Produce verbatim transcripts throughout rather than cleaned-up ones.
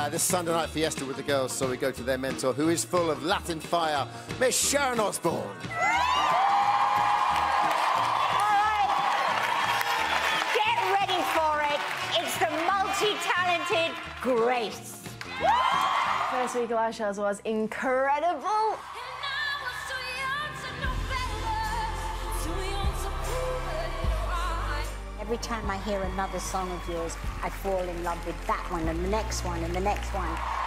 this Sunday night fiesta with the girls, so we go to their mentor, who is full of Latin fire, Miss Sharon Osbourne. All right. Get ready for it. It's the multi-talented Grace. First week of our shows was incredible. Every time I hear another song of yours, I fall in love with that one and the next one and the next one.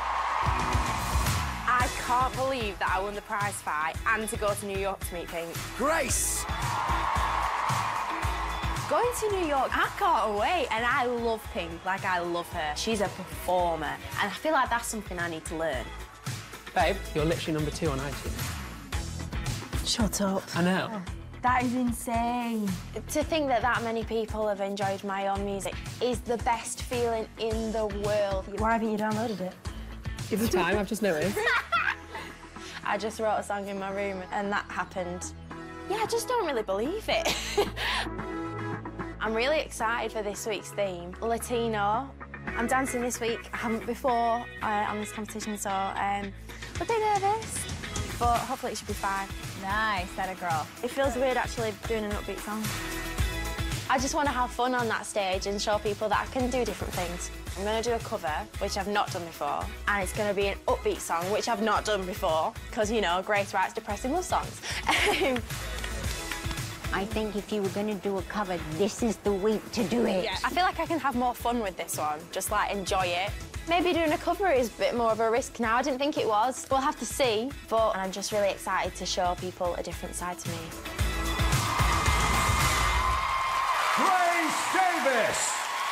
I can't believe that I won the prize fight and to go to New York to meet Pink. Grace! Going to New York, I can't wait, and I love Pink, like I love her. She's a performer, and I feel like that's something I need to learn. Babe, you're literally number two on iTunes. Shut up. I know. That is insane. To think that that many people have enjoyed my own music is the best feeling in the world. Why haven't you downloaded it? Give it time, I've just noticed. I just wrote a song in my room and that happened. Yeah, I just don't really believe it. I'm really excited for this week's theme, Latino. I'm dancing this week. I haven't before uh, on this competition, so um, I'm a bit nervous, but hopefully it should be fine. Nice, that a girl. It feels weird actually doing an upbeat song. I just want to have fun on that stage and show people that I can do different things. I'm going to do a cover, which I've not done before, and it's going to be an upbeat song, which I've not done before, because, you know, Grace writes depressing love songs. I think if you were going to do a cover, this is the week to do it. Yeah, I feel like I can have more fun with this one, just, like, enjoy it. Maybe doing a cover is a bit more of a risk now. I didn't think it was. We'll have to see, but I'm just really excited to show people a different side to me. Grace Davis!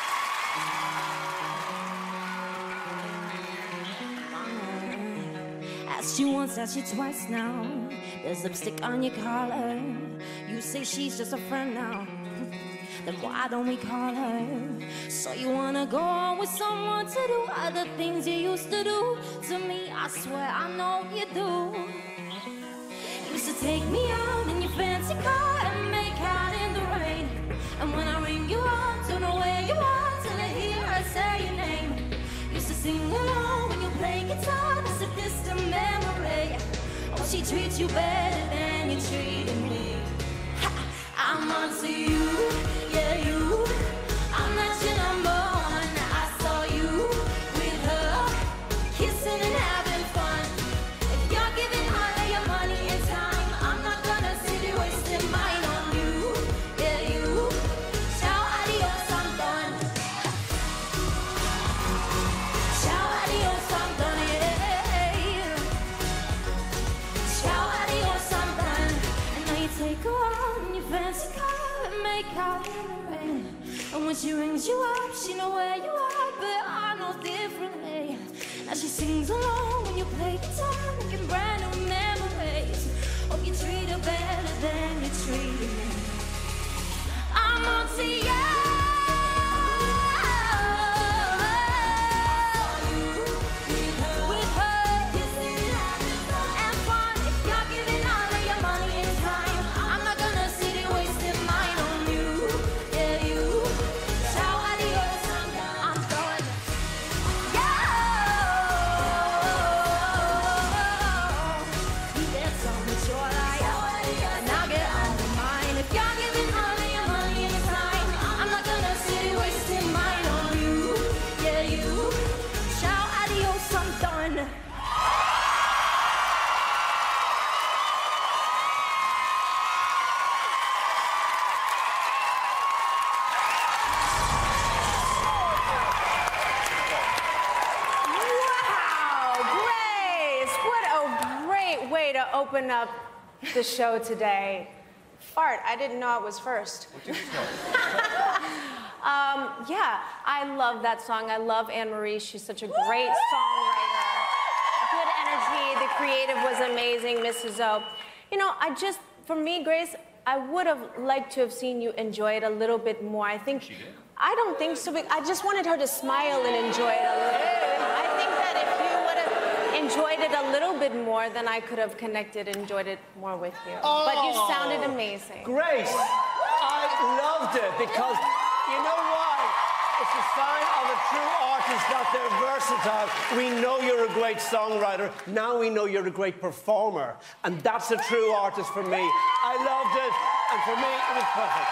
Asked you once, asked you twice now. There's lipstick on your collar. You say she's just a friend now. Then why don't we call her? So you wanna go on with someone to do other things you used to do to me? I swear I know you do. Used to take me out in your fancy car and make out in the rain. And when I ring you up, don't know where you are till I hear her say your name. Used to sing along when you play guitar, it's a distant memory. Oh, she treats you better than you treated me. Ha, I'm onto you. Yeah, you, I'm not your number one. I saw you with her, kissing and having fun. If you're giving all of your money and time, I'm not gonna sit here wasting mine on you. Yeah, you, ciao, adios, I'm done. Ciao, adios, I'm done, yeah. Ciao, adios, I'm done. And now you take her out in your fancy car and make out. And when she rings you up, she know where you are, but I know differently. Now she sings along when you play guitar, making brand new memories. Hope you treat her better than you treat me. I'm on to you. To open up the show today. Fart, I didn't know it was first. um, yeah, I love that song. I love Anne-Marie. She's such a great songwriter. Good energy. The creative was amazing, Missus O. You know, I just, for me, Grace, I would have liked to have seen you enjoy it a little bit more. I think, she did? I don't think so. I just wanted her to smile and enjoy it a little bit. I think that if you would have enjoyed it a little bit more, then I could have connected and enjoyed it more with you. Oh, but you sounded amazing. Grace, I loved it because, you know why? It's the sign of a true artist that they're versatile. We know you're a great songwriter. Now we know you're a great performer. And that's a true artist for me. I loved it. And for me, it was perfect.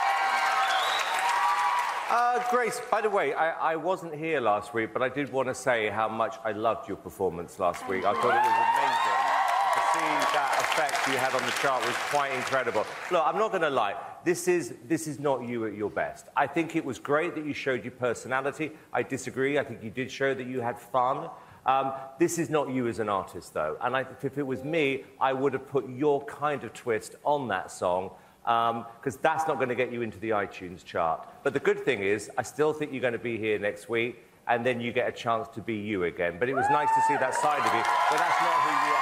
Uh, Grace, by the way, I, I wasn't here last week, but I did want to say how much I loved your performance last week. I thought it was amazing. To see that effect you had on the chart was quite incredible. Look, I'm not going to lie. This is, this is not you at your best. I think it was great that you showed your personality. I disagree. I think you did show that you had fun. Um, this is not you as an artist, though. And I, if it was me, I would have put your kind of twist on that song, because um, that's not going to get you into the iTunes chart. But the good thing is, I still think you're going to be here next week, and then you get a chance to be you again. But it was nice to see that side of you, but that's not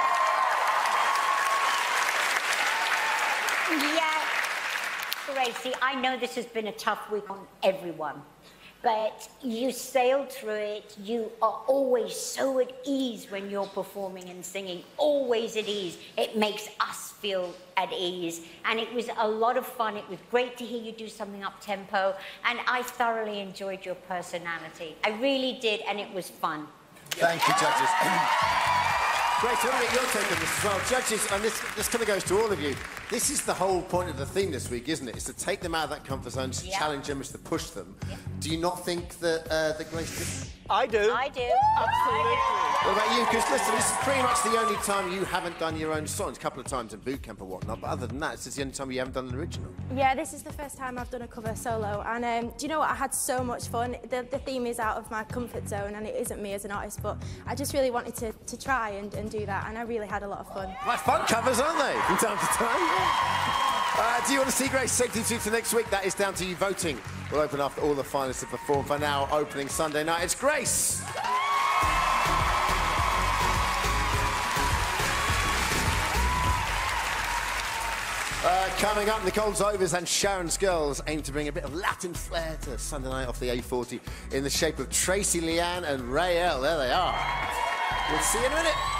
who you are. Yeah, Gracie, I know this has been a tough week on everyone, but you sailed through it. You are always so at ease when you're performing and singing, always at ease. It makes us feel at ease, and it was a lot of fun. It was great to hear you do something up-tempo, and I thoroughly enjoyed your personality. I really did, and it was fun. Thank you, judges. Grace, I want to get your take on this as well. Judges, and this, this kind of goes to all of you. This is the whole point of the theme this week, isn't it? It's to take them out of that comfort zone, to yeah. challenge them, it's to push them. Yeah. Do you not think that, uh, that Grace did? I do. I do. Absolutely. What about you? Because listen, this is pretty much the only time you haven't done your own songs. A couple of times in boot camp or whatnot, but other than that, this is the only time you haven't done an original. Yeah, this is the first time I've done a cover solo, and um, do you know what? I had so much fun. The, the theme is out of my comfort zone, and it isn't me as an artist, but I just really wanted to, to try and, and do that, and I really had a lot of fun. Quite fun covers, aren't they, from time to time? Uh, do you want to see Grace safety to next week? That is down to you voting. We'll open after all the finalists have performed. For now, opening Sunday night, it's Grace. Uh, coming up, Nicole Zovers and Sharon's Girls aim to bring a bit of Latin flair to Sunday night off the A forty in the shape of Tracy Leanne and Rael. There they are. We'll see you in a minute.